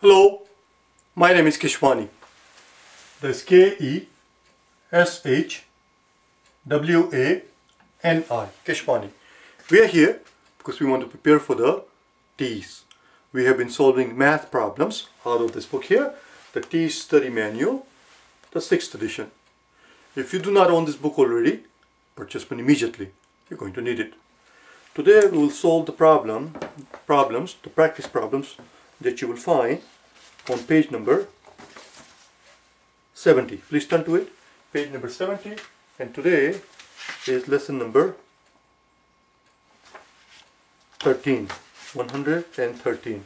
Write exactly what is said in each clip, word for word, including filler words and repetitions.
Hello, my name is Keshwani. That's K E S H W A N I, Keshwani. We are here because we want to prepare for the TEAS. We have been solving math problems out of this book here, the TEAS Study Manual, the sixth edition. If you do not own this book already, purchase one immediately. You're going to need it. Today we will solve the problem, problems, the practice problems that you will find on page number seventy. Please turn to it, page number seventy, and today is lesson number thirteen, one hundred thirteen.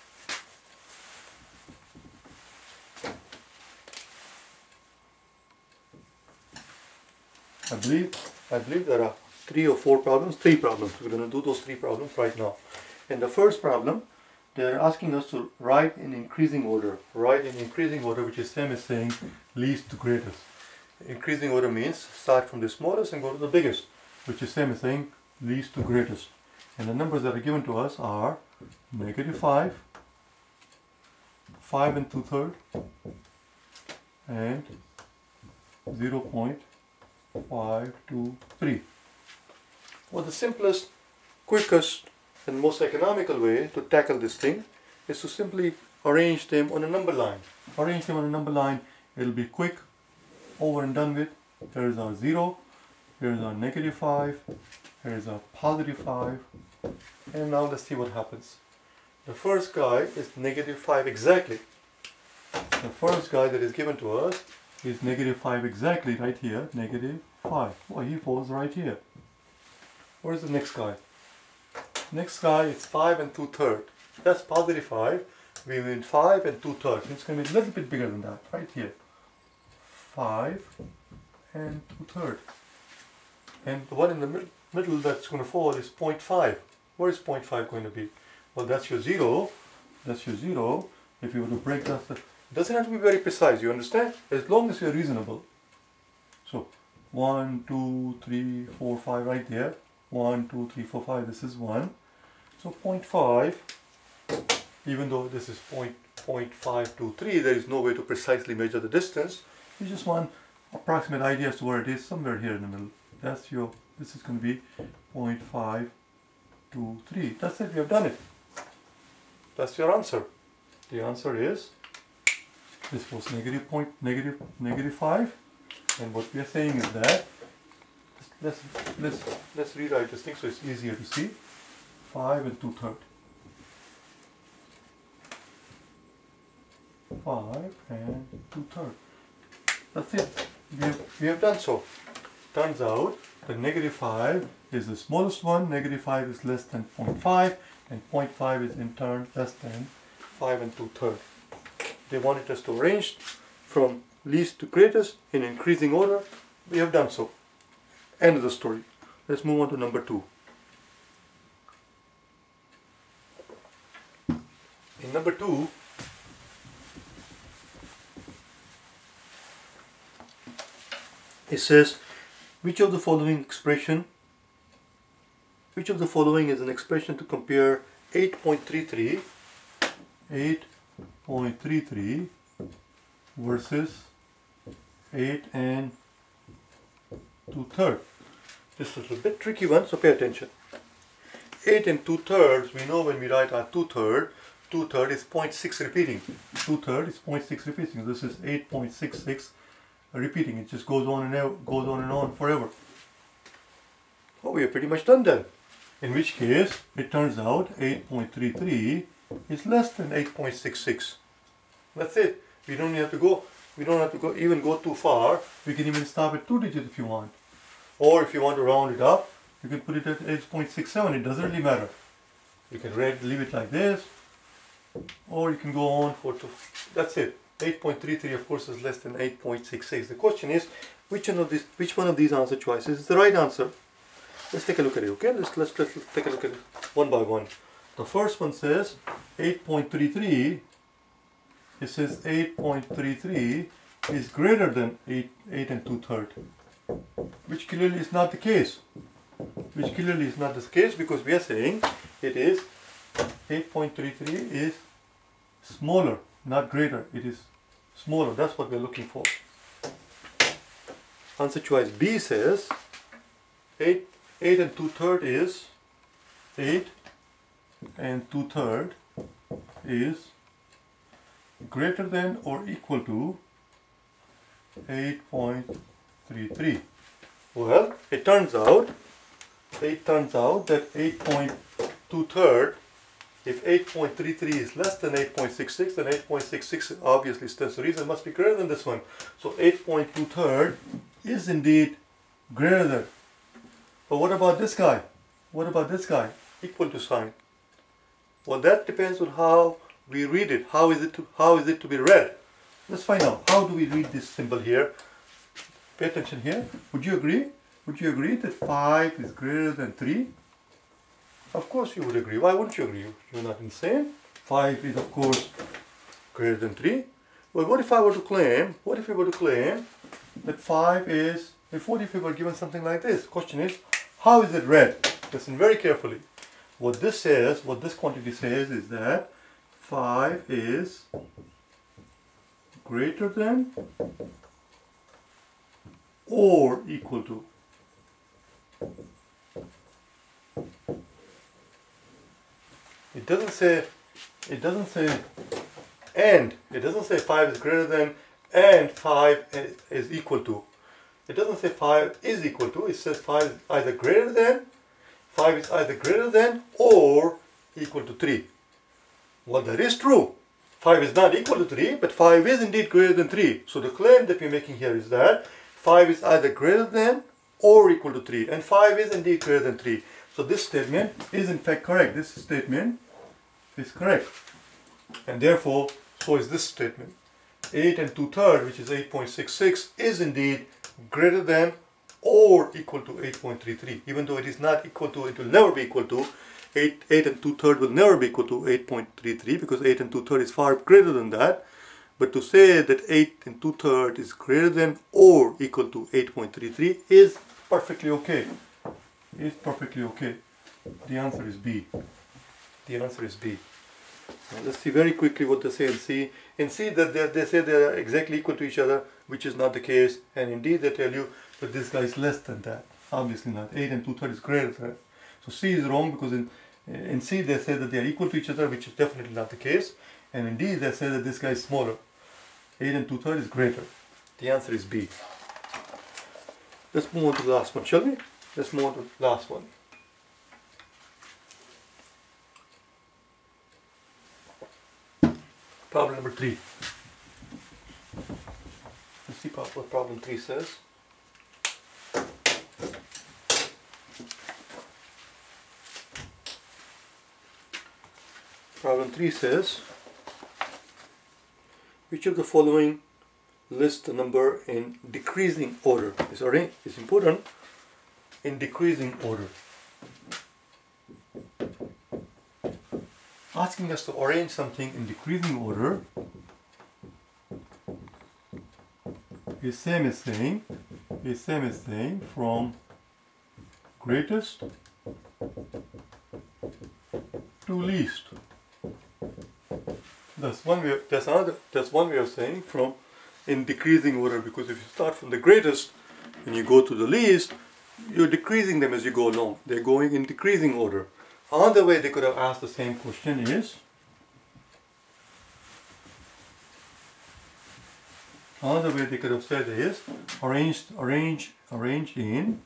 I believe, I believe there are three or four problems, three problems. We're going to do those three problems right now. And the first problem, they're asking us to write in increasing order. Write in increasing order, which is same as saying least to greatest. Increasing order means start from the smallest and go to the biggest, which is same as saying least to greatest. And the numbers that are given to us are negative five, five and two thirds, and zero point five two three. Well, the simplest, quickest, and most economical way to tackle this thing is to simply arrange them on a number line. Arrange them on a number line, it'll be quick, over and done with. Here is our zero, here is our negative five, here is our positive five, and now let's see what happens. The first guy is negative five exactly. The first guy that is given to us is negative five exactly right here, negative five. Well, he falls right here. Where's the next guy? Next guy is five and two thirds. That's positive five. We mean five and two thirds. It's going to be a little bit bigger than that, right here. five and two thirds. And the one in the mid middle that's going to fall is zero point five. Where is zero point five going to be? Well, that's your zero. That's your zero. If you were to break that, it doesn't have to be very precise, you understand? As long as you're reasonable. So, one, two, three, four, five right there. one, two, three, four, five, this is one. So zero point five, even though this is zero point five two three, there is no way to precisely measure the distance. You just want approximate idea as to where it is, somewhere here in the middle. That's your, this is going to be zero point five two three. That's it, we have done it. That's your answer. The answer is, this was negative point, negative, negative five. And what we are saying is that, Let's, let's, let's rewrite this thing so it's easier to see. five and two thirds. five and two thirds. That's it. We have, we have done so. Turns out that negative five is the smallest one. Negative five is less than zero point five. And zero point five is in turn less than five and two thirds. They wanted us to arrange from least to greatest in increasing order. We have done so. End of the story. Let's move on to number two. In number two, it says, which of the following expression, which of the following is an expression to compare eight point three three, eight point three three versus eight and two thirds. This is a bit tricky one, so pay attention. eight and two thirds, we know when we write our two thirds, two thirds is zero point six repeating. two thirds is zero point six repeating. This is eight point six six repeating. It just goes on and on, goes on and on forever. Oh, we have pretty much done that. In which case, it turns out eight point three three is less than eight point six six. That's it. We don't have to go. We don't have to go even go too far. We can even stop at two digits if you want. Or if you want to round it up, you can put it at eight point six seven. It doesn't really matter. You can leave it like this, or you can go on for two. That's it. eight point three three, of course, is less than eight point six six. The question is, which one of these, which one of these answer choices is the right answer? Let's take a look at it. Okay, let's let's, let's take a look at it one by one. The first one says eight point three three. It says eight point three three is greater than eight, eight and two thirds, which clearly is not the case. Which clearly is not the case because we are saying it is eight point three three is smaller, not greater. It is smaller. That's what we're looking for. Answer choice B says eight, eight and two thirds is eight and two thirds is greater than or equal to eight point three three. Well, it turns out it turns out that eight point two thirds, if eight point three three is less than eight point six six, then eight point six six obviously stands to reason must be greater than this one. So eight point two thirds is indeed greater than. But what about this guy? What about this guy? Equal to sign. Well, that depends on how we read it. How is it to, how is it to be read? Let's find out. How do we read this symbol here? Pay attention here. Would you agree? Would you agree that five is greater than three? Of course you would agree. Why wouldn't you agree? You're not insane. five is of course greater than three. Well, what if I were to claim, what if we were to claim that five is, if what if we were given something like this? Question is, how is it read? Listen very carefully. What this says, what this quantity says is that five is greater than or equal to. It doesn't say, it doesn't say and, it doesn't say five is greater than and five is equal to. It doesn't say five is equal to, it says five is either greater than, five is either greater than or equal to three. Well, that is true. five is not equal to three, but five is indeed greater than three. So the claim that we're making here is that five is either greater than or equal to three, and five is indeed greater than three. So this statement is in fact correct. This statement is correct. And therefore, so is this statement. eight and two thirds, which is eight point six six, is indeed greater than or equal to eight point three three. Even though it is not equal to, it will never be equal to, eight, eight and two thirds will never be equal to eight point three three, because eight and two thirds is far greater than that. But to say that eight and two thirds is greater than or equal to eight point three three is perfectly okay. Is perfectly okay. The answer is B. The answer is B. Now let's see very quickly what they say in C. In C, that they, they say they are exactly equal to each other, which is not the case. And indeed they tell you that this guy is less than that. Obviously not. eight and two thirds is greater than. So C is wrong, because in, in C they say that they are equal to each other, which is definitely not the case. And indeed they say that this guy is smaller. eight and two thirds is greater. The answer is B. Let's move on to the last one, shall we? Let's move on to the last one. Problem number three. Let's see what problem three says. Problem three says, which of the following list the number in decreasing order? It's, it's important. In decreasing order. Asking us to arrange something in decreasing order is same as saying, is same as saying from greatest to least. That's one way. That's another. That's one way of saying from in decreasing order. Because if you start from the greatest and you go to the least, you're decreasing them as you go along. They're going in decreasing order. Another way they could have asked the same question is, another way they could have said is, arrange, arrange, arrange in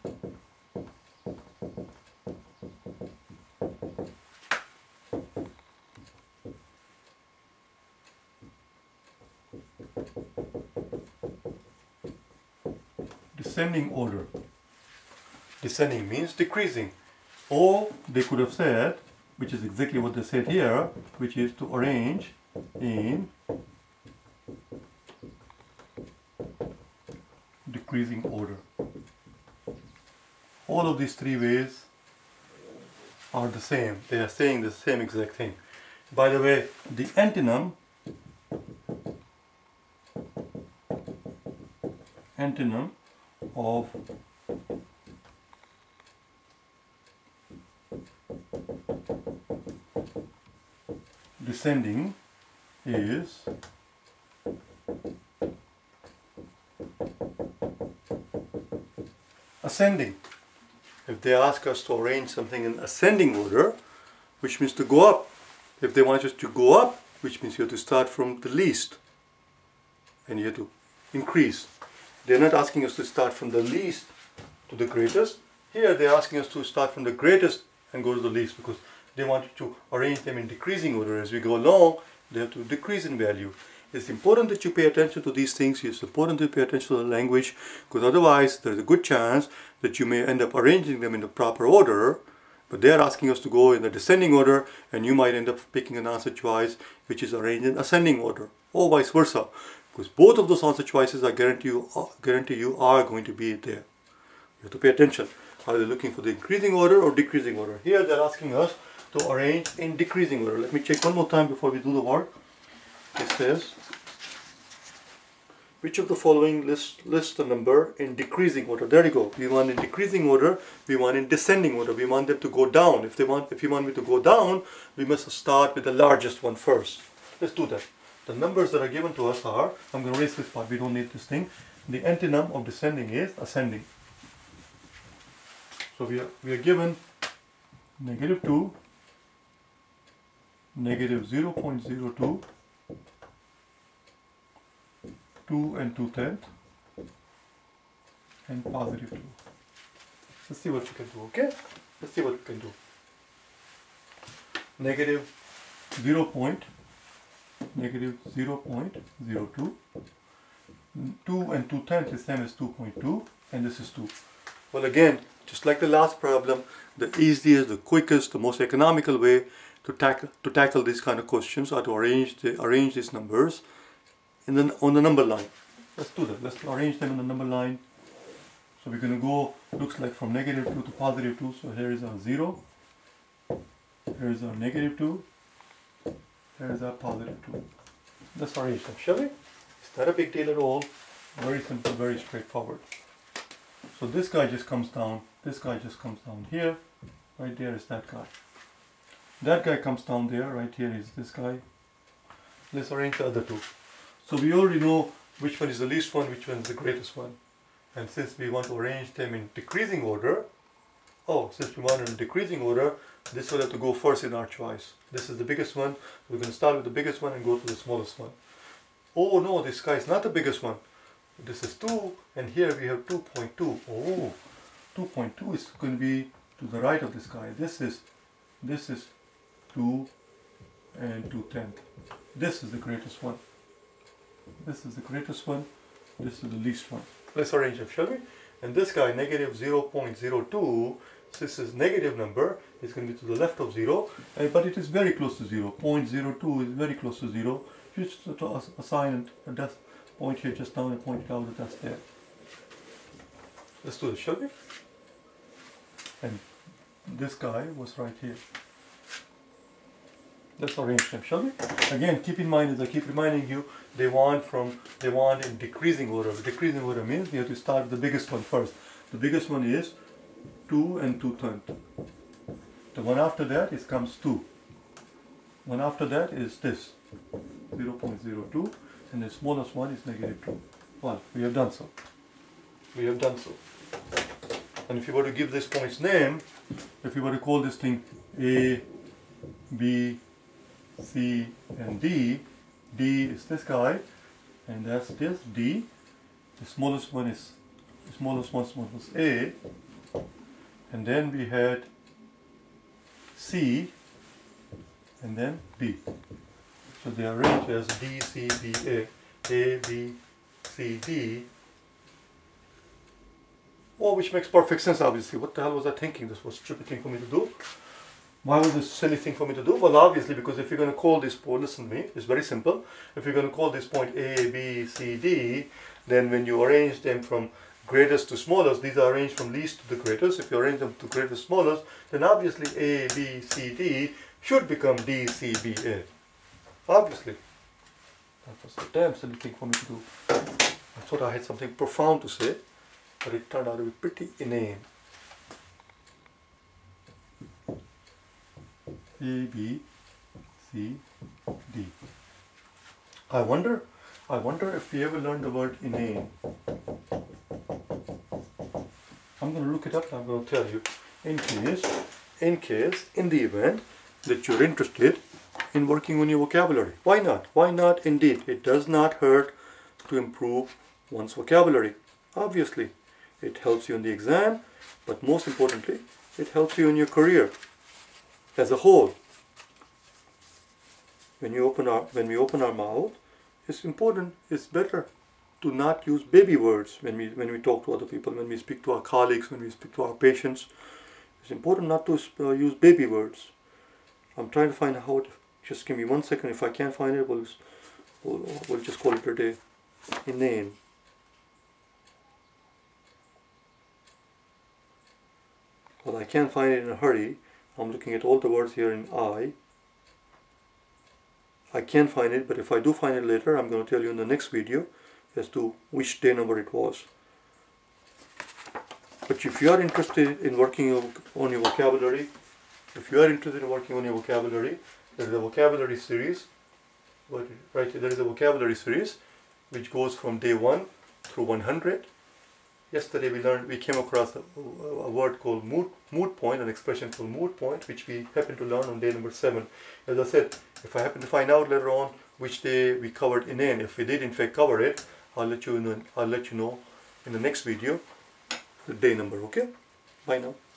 descending order. Descending means decreasing. Or they could have said, which is exactly what they said here, which is to arrange in decreasing order. All of these three ways are the same. They are saying the same exact thing. By the way, the antonym antonym of descending is ascending. If they ask us to arrange something in ascending order, which means to go up. If they want us to go up, which means you have to start from the least and you have to increase. They're not asking us to start from the least to the greatest. Here they're asking us to start from the greatest and go to the least, because they want you to arrange them in decreasing order. As we go along, they have to decrease in value. It's important that you pay attention to these things. It's important to pay attention to the language, because otherwise there's a good chance that you may end up arranging them in the proper order, but they're asking us to go in the descending order, and you might end up picking an answer choice which is arranged in ascending order, or vice versa, because both of those answer choices I guarantee you, guarantee you are going to be there. You have to pay attention. Are they looking for the increasing order or decreasing order? Here they're asking us to arrange in decreasing order. Let me check one more time before we do the work. It says, which of the following list, list the number in decreasing order? There you go. We want in decreasing order, we want in descending order. We want them to go down. If they want, if you want me to go down, we must start with the largest one first. Let's do that. The numbers that are given to us are, I'm going to erase this part, we don't need this thing. The antonym of descending is ascending. So we are, we are given negative two, negative zero point zero two, two and two tenths, and positive two. Let's see what you can do, okay? Let's see what you can do. Negative zero point, negative zero point zero two, two and two tenths is same as two point two, and this is two. Well, again, just like the last problem, the easiest, the quickest, the most economical way to tackle to tackle these kind of questions are to arrange the arrange these numbers in the on the number line. Let's do that. Let's arrange them in the number line. So we're going to go, looks like from negative two to positive two. So here is our zero. Here is our negative two. Here is our positive two. Let's arrange them, shall we? It's not a big deal at all. Very simple, very straightforward. So this guy just comes down, this guy just comes down here, right there is that guy. That guy comes down there, right here is this guy. Let's arrange the other two. So we already know which one is the least one, which one is the greatest one. And since we want to arrange them in decreasing order, oh, since we want it in decreasing order, this will have to go first in our choice. This is the biggest one, we're going to start with the biggest one and go to the smallest one. Oh no, this guy is not the biggest one. This is two, and here we have two point two. Oh, two point two is going to be to the right of this guy. This is, this is two and two tenths. This is the greatest one. This is the greatest one. This is the least one. Let's arrange them, shall we? And this guy, negative zero point zero two, this is negative number, it's going to be to the left of zero, uh, but it is very close to zero. zero point zero two is very close to zero. You just assign a death point here just down and point it out that that's there. Let's do this, shall we? And this guy was right here. Let's arrange them, shall we? Again, keep in mind, as I keep reminding you, they want from they want in decreasing order. Decreasing order means you have to start with the biggest one first. The biggest one is two and two tenths. The one after that is comes two. One after that is this, zero point zero two, and the smallest one is negative two. Well, we have done so. We have done so. And if you were to give this point's name, if you were to call this thing A, B, C, and D, D is this guy, and that's this D. The smallest one is the smallest one was A, and then we had C, and then B. So they are arranged as D, C, B, A, A, B, C, D. Oh, which makes perfect sense, obviously. What the hell was I thinking? This was a stupid thing for me to do. Why was this a silly thing for me to do? Well, obviously, because if you're going to call this point, listen to me, it's very simple. If you're going to call this point A, B, C, D, then when you arrange them from greatest to smallest, these are arranged from least to the greatest. If you arrange them to greatest to smallest, then obviously A, B, C, D should become D, C, B, A. Obviously. That was a damn silly thing for me to do. I thought I had something profound to say, but it turned out to be pretty inane. A, B, C, D. I wonder, I wonder if we ever learned the word inane. I'm going to look it up and I'm going to tell you. In case, in case, in the event that you're interested in working on your vocabulary. Why not? Why not? Indeed, it does not hurt to improve one's vocabulary. Obviously, it helps you in the exam, but most importantly, it helps you in your career as a whole. When you open our, when we open our mouth, it's important, it's better to not use baby words when we when we talk to other people, when we speak to our colleagues, when we speak to our patients. It's important not to uh, use baby words. I'm trying to find how to, just give me one second. If I can't find it, we'll, we'll, we'll just call it a day. Inane. Well, I can't find it in a hurry. I'm looking at all the words here in I. I can't find it, but if I do find it later, I'm going to tell you in the next video as to which day number it was. But if you are interested in working on your vocabulary, if you are interested in working on your vocabulary, there is a vocabulary series, right, there is a vocabulary series which goes from day one through one hundred. Yesterday we learned, we came across a, a word called mood, mood point, an expression called mood point, which we happened to learn on day number seven. As I said, if I happen to find out later on which day we covered inane, if we did in fact cover it, I'll let you know, I'll let you know in the next video the day number, okay? Bye now.